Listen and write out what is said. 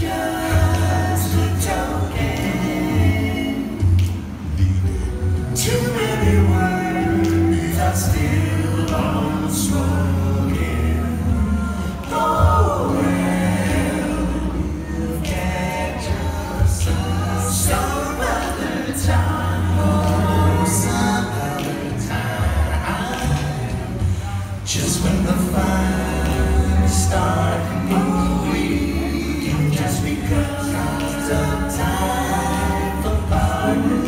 just a token. Too many words are still unspoken. Oh well, you can just some other time. Oh, some other time. Just when the fire start moving, just because of time for fire.